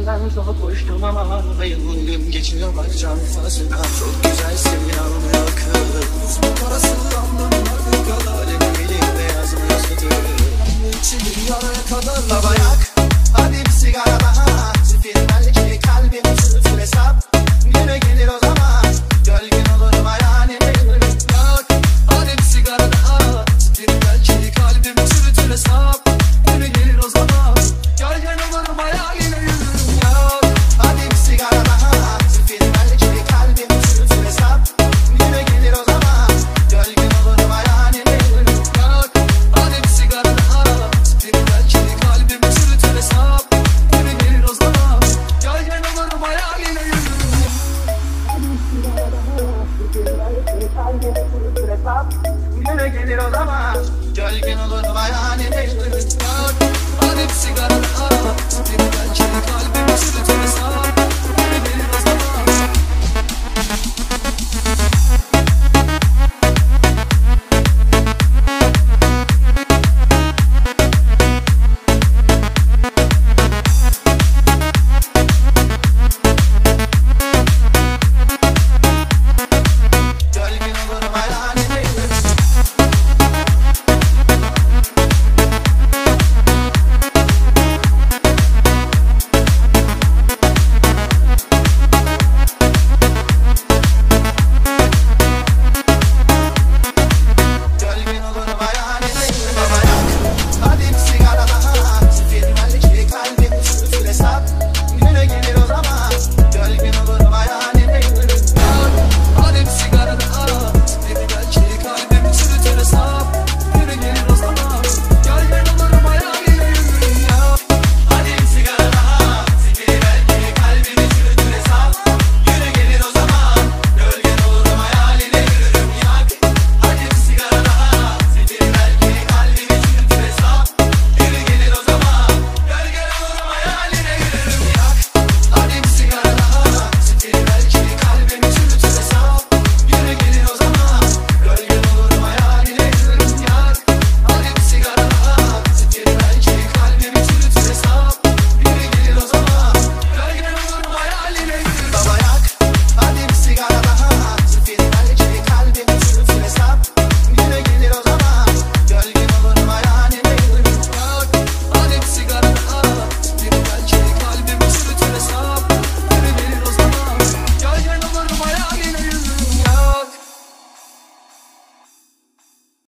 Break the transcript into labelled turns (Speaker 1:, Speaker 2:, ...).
Speaker 1: peşinden çok koştum ama bayıldım geçiyor bak can fasına. Çok güzelsin yanmıyor kız. Bu parası anlamları kadar elim beyaz mı yazıdır. İçim yaraya kadar lavayak. Hadi bir sigara daha. Zifir belki kalbim sürtür hesap. Güne gelir o zaman. Gölgen olurum ayağını yok. Hadi bir sigara daha. Zifir belki kalbim sürtür hesap. Güne gelir o zaman. Gölgen olurum ayağını yok. Hadi bir sigara daha. Zifir belki kalbim sürtür hesap. Güne gelir o zaman. Gölgen olurum ayağını yok. Hadi bir sigara daha. Zifir belki kalbim sürtür hesap. Güne gelir o zaman. Gölgen olurum ayağını yok. Güne gelir o zaman. Gölgen olurum ayağını yok. Hadi bir sigara daha. Zifir belki kalbim sürtür hesap.